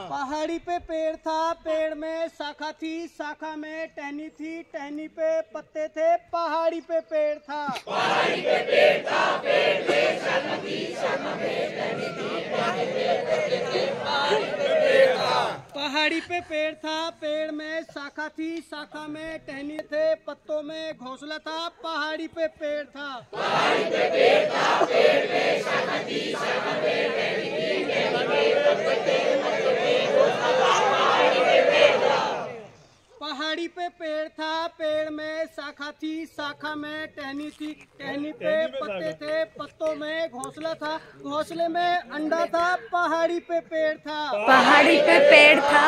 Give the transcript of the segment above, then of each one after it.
पहाड़ी पे पेड़ था, पेड़ में शाखा थी, शाखा में टहनी थी, टहनी पे पत्ते थे, पहाड़ी पे पेड़ था। पहाड़ी पे पेड़ था, पेड़ में शाखा थी, शाखा में टहनी थी, टहनी पे पत्ते थे, पहाड़ी पे पेड़ था। पहाड़ी पे पेड़ था, पेड़ में शाखा थी, शाखा में टहनी थे, पत्तों में घोंसला था, पहाड़ी पे पेड़ था। पहाड़ी पे पेड़ था, पेड़ में शाखा थी, शाखा में टहनी थी, टहनी पे पत्ते थे, पत्ते पे घोंसला था, पहाड़ी पे पेड़ था। पहाड़ी पे पेड़ था, पेड़ में शाखा थी, शाखा में टहनी थी, टहनी पे पत्ते थे, पत्तों में घोंसला था, घोंसले में अंडा था, पहाड़ी पे पेड़ था। पहाड़ी पे पेड़ था,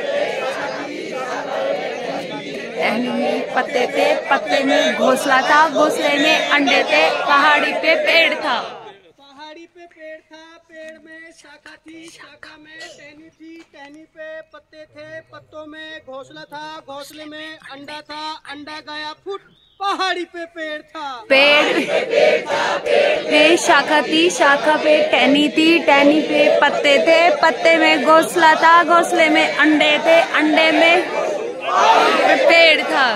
टहनी में पत्ते थे, पत्ते में घोंसला था, घोंसले में अंडे थे, पहाड़ी पे पेड़ था। पहाड़ी पे पेड़ था, पेड़ में शाखा थी, शाखा में टहनी थी, टहनी पे पत्ते थे, पत्तों में घोंसला था, घोंसले में अंडा था, अंडा गया फुट, पहाड़ी पे पेड़ था। पेड़ में शाखा थी, शाखा पे टहनी थी, टहनी पे पत्ते थे, पत्ते में घोंसला था, घोंसले में अंडे थे, अंडे में पेड़ था।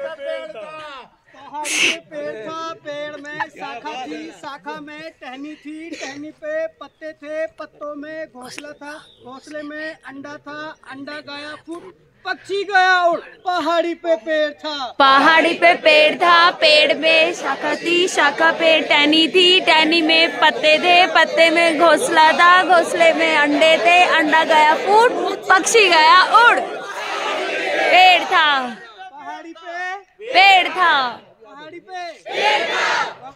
पहाड़ी पे पेड़ था, पेड़ में शाखा थी, शाखा में टहनी थी, टहनी पे पत्ते थे, पत्तों में घोंसला था, घोंसले में अंडा था, अंडा गया फुट, पक्षी गया उड़, पहाड़ी पे पेड़ था। पहाड़ी पे पेड़ था, पेड़ में शाखा थी, शाखा पे टहनी थी, टहनी में पत्ते थे, पत्ते में घोंसला था, घोंसले में अंडे थे, अंडा गया फूट, पक्षी गया उड़, पेड़ था। पहाड़ी पे पेड़ था। पहाड़ी पे